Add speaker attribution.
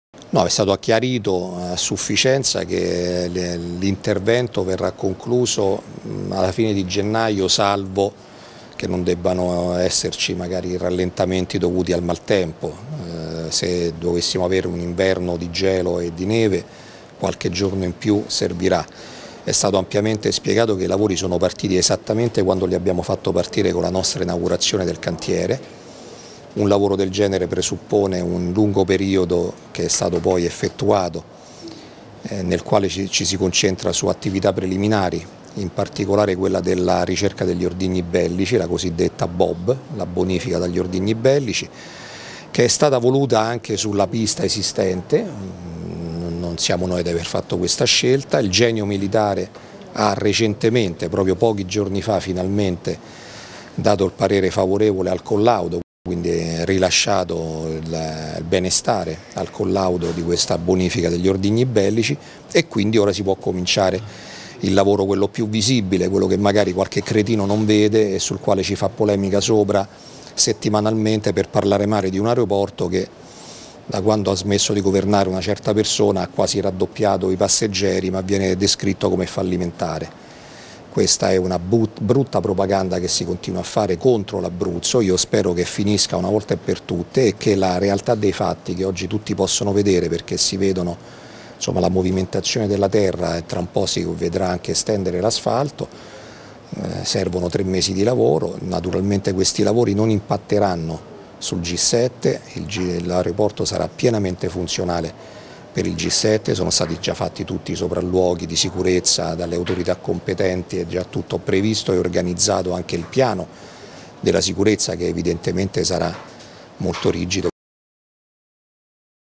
Speaker 1: No, è stato chiarito a sufficienza che l'intervento verrà concluso alla fine di gennaio, salvo che non debbano esserci magari rallentamenti dovuti al maltempo. Se dovessimo avere un inverno di gelo e di neve, qualche giorno in più servirà. È stato ampiamente spiegato che i lavori sono partiti esattamente quando li abbiamo fatto partire con la nostra inaugurazione del cantiere. Un lavoro del genere presuppone un lungo periodo che è stato poi effettuato, nel quale ci si concentra su attività preliminari, in particolare quella della ricerca degli ordigni bellici, la cosiddetta BOB, la bonifica dagli ordigni bellici, che è stata voluta anche sulla pista esistente. Non siamo noi ad aver fatto questa scelta. Il Genio Militare ha recentemente, proprio pochi giorni fa, finalmente dato il parere favorevole al collaudo, quindi rilasciato il benestare al collaudo di questa bonifica degli ordigni bellici, e quindi ora si può cominciare il lavoro, quello più visibile, quello che magari qualche cretino non vede e sul quale ci fa polemica sopra settimanalmente per parlare male di un aeroporto che da quando ha smesso di governare una certa persona ha quasi raddoppiato i passeggeri, ma viene descritto come fallimentare. Questa è una brutta propaganda che si continua a fare contro l'Abruzzo. Io spero che finisca una volta e per tutte e che la realtà dei fatti, che oggi tutti possono vedere perché si vedono, insomma, la movimentazione della terra, e tra un po' si vedrà anche stendere l'asfalto, servono 3 mesi di lavoro. Naturalmente questi lavori non impatteranno sul G7, l'aeroporto sarà pienamente funzionale per il G7, sono stati già fatti tutti i sopralluoghi di sicurezza dalle autorità competenti, è già tutto previsto e organizzato anche il piano della sicurezza, che evidentemente sarà molto rigido.